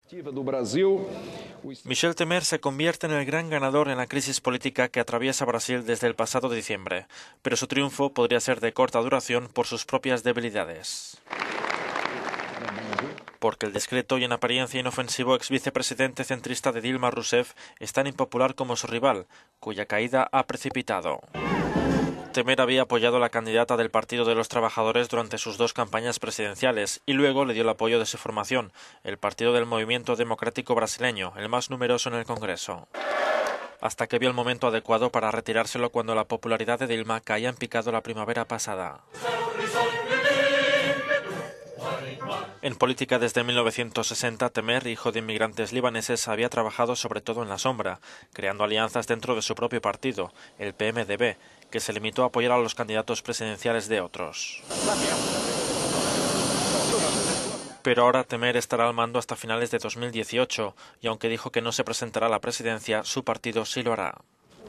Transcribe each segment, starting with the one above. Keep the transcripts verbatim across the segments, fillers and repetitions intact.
Michel Temer se convierte en el gran ganador en la crisis política que atraviesa Brasil desde el pasado diciembre, pero su triunfo podría ser de corta duración por sus propias debilidades. Porque el discreto y en apariencia inofensivo ex vicepresidente centrista de Dilma Rousseff es tan impopular como su rival, cuya caída ha precipitado. Temer había apoyado a la candidata del Partido de los Trabajadores durante sus dos campañas presidenciales y luego le dio el apoyo de su formación, el Partido del Movimiento Democrático Brasileño, el más numeroso en el Congreso. Hasta que vio el momento adecuado para retirárselo cuando la popularidad de Dilma caía en picado la primavera pasada. En política desde mil novecientos sesenta, Temer, hijo de inmigrantes libaneses, había trabajado sobre todo en la sombra, creando alianzas dentro de su propio partido, el P M D B, que se limitó a apoyar a los candidatos presidenciales de otros. Pero ahora Temer estará al mando hasta finales de dos mil dieciocho, y aunque dijo que no se presentará a la presidencia, su partido sí lo hará.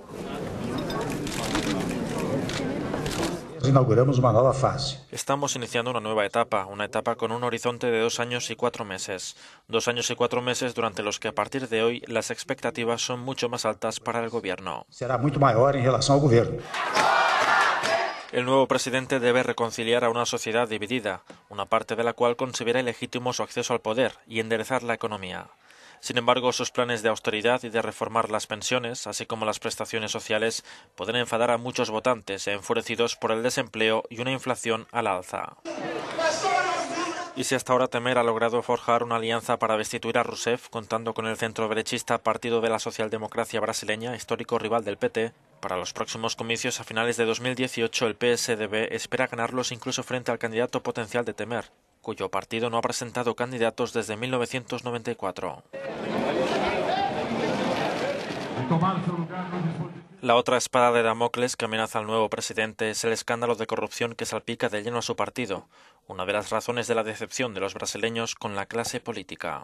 Inauguramos una nueva fase. Estamos iniciando una nueva etapa, una etapa con un horizonte de dos años y cuatro meses. Dos años y cuatro meses durante los que a partir de hoy las expectativas son mucho más altas para el gobierno. Será mucho mayor en relación al gobierno. El nuevo presidente debe reconciliar a una sociedad dividida, una parte de la cual considera ilegítimo su acceso al poder, y enderezar la economía. Sin embargo, sus planes de austeridad y de reformar las pensiones, así como las prestaciones sociales, pueden enfadar a muchos votantes enfurecidos por el desempleo y una inflación al alza. Y si hasta ahora Temer ha logrado forjar una alianza para destituir a Rousseff, contando con el centroderechista Partido de la Socialdemocracia Brasileña, histórico rival del P T, para los próximos comicios a finales de dos mil dieciocho el P S D B espera ganarlos incluso frente al candidato potencial de Temer, cuyo partido no ha presentado candidatos desde mil novecientos noventa y cuatro. La otra espada de Damocles que amenaza al nuevo presidente es el escándalo de corrupción que salpica de lleno a su partido, una de las razones de la decepción de los brasileños con la clase política.